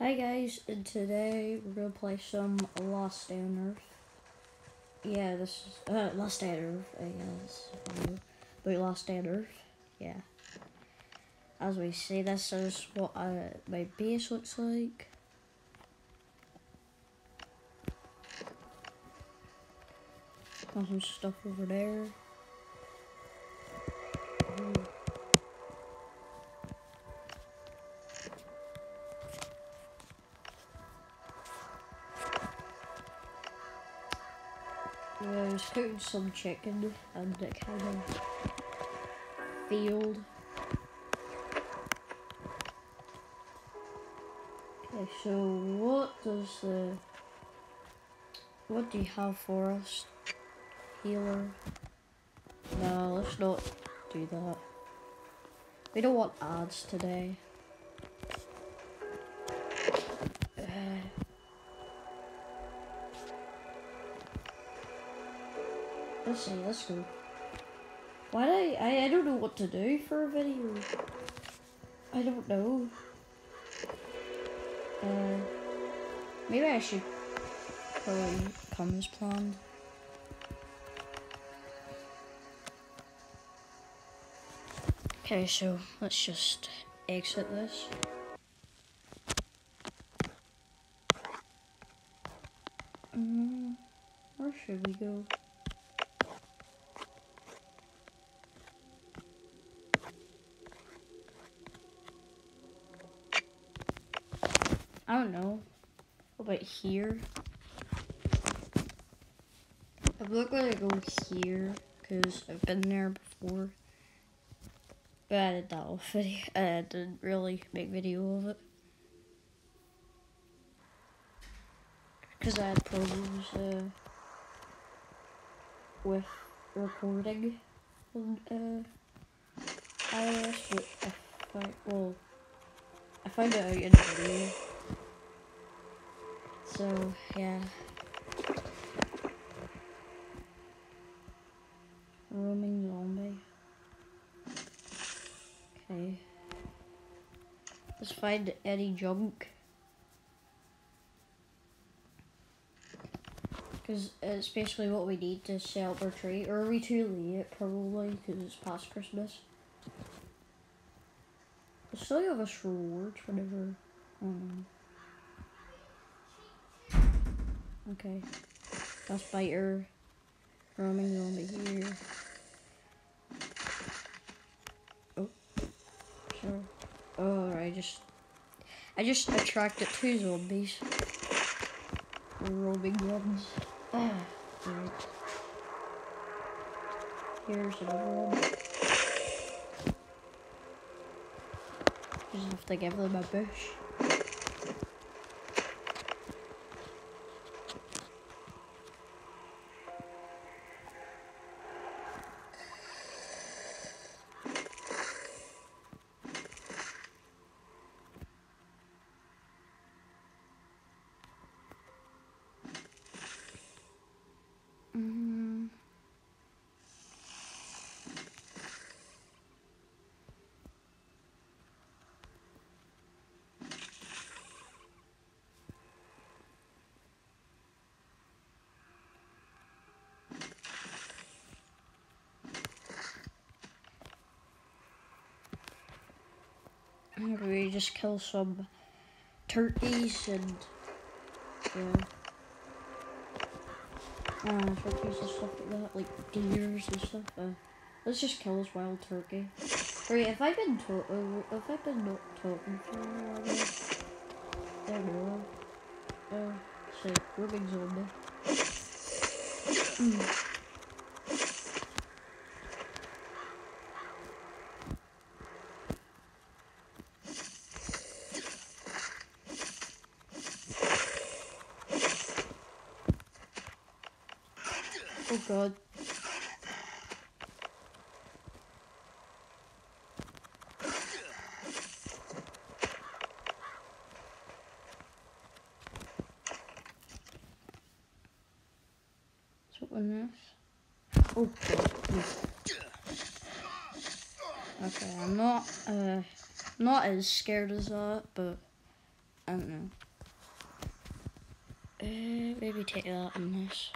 Hi guys, and today we're gonna play some Lost Day on Earth. Yeah, this is Lost Day on Earth, I guess. But Lost Day on Earth, yeah. As we see, this is what my base looks like. Got some stuff over there. I was cooking some chicken and it kind of failed. Okay, so what do you have for us? Healer. No, let's not do that. We don't want ads today. Let's see, let's go. Why I don't know what to do for a video. I don't know. Maybe I should probably come as planned. Okay, so let's just exit this. Where should we go? I don't know. How about here? I'm not gonna go here because I've been there before. But I did that off video. I didn't really make video of it. Because I had problems with recording on iOS, but I found it out in the video. So yeah. Roaming zombie. Okay. Let's find any junk. Because it's basically what we need to set up our tree. Or are we too late, probably, because it's past Christmas. We'll still give us rewards whenever. Okay. Let's bite her. Roaming zombie here. Oh. Sure. Oh, I just attracted 2 zombies. Roaming ones. Right. Here's another one. Just have to give them a bush. We just kill some turkeys and turkeys and stuff like that, like deers and stuff. Let's just kill this wild turkey. Wait, have I been not talking for a while? I don't know. Say, roaming zombie. Oh god. What's this? Oh god. Okay, I'm not as scared as that, but I don't know. Maybe take that and this.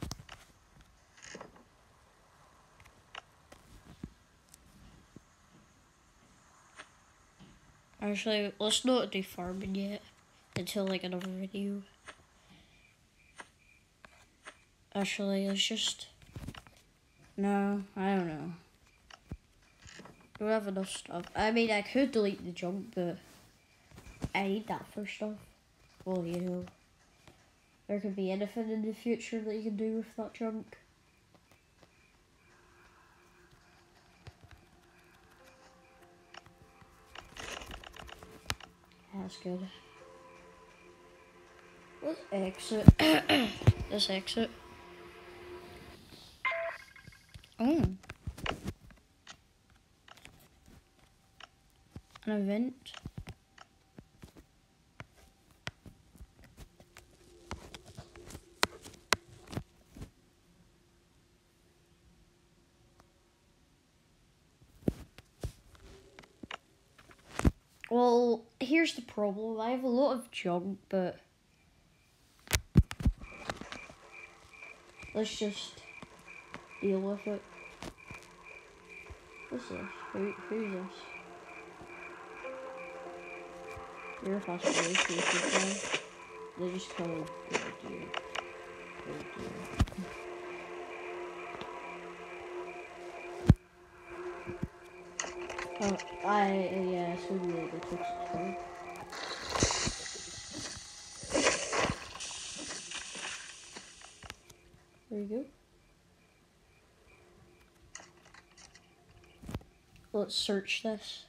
Actually, let's not do farming yet until like another video. Actually, let's just... No, I don't know. Don't have enough stuff. I mean, I could delete the junk, but I need that for stuff. Well, you know, there could be anything in the future that you can do with that junk. That's good. Let's exit. Let's exit. Oh. An event. Well, here's the problem. I have a lot of junk, but let's just deal with it. What's this? Who's this? You're a possibility. They just called dude. Oh, yeah, so the toxic. There you go. Let's search this.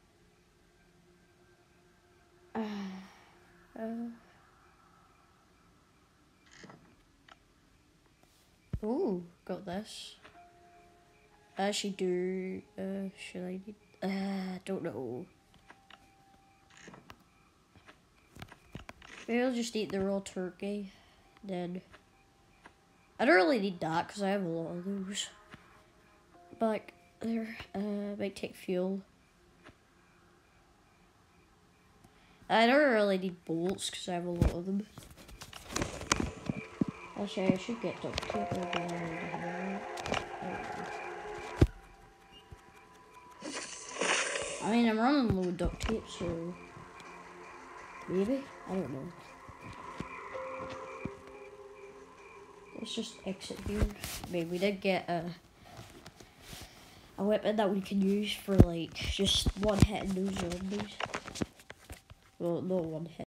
Ooh, got this. I actually do, should I need, don't know. Maybe I'll just eat the raw turkey, then. I don't really need that, because I have a lot of those. But, like, there, might take fuel. I don't really need bolts, because I have a lot of them. Actually, I should get duct tape. I mean, I'm running low duct tape, so maybe? I don't know. Let's just exit here. Maybe we did get a weapon that we can use for like just one hit in those zombies. Well, not one hit.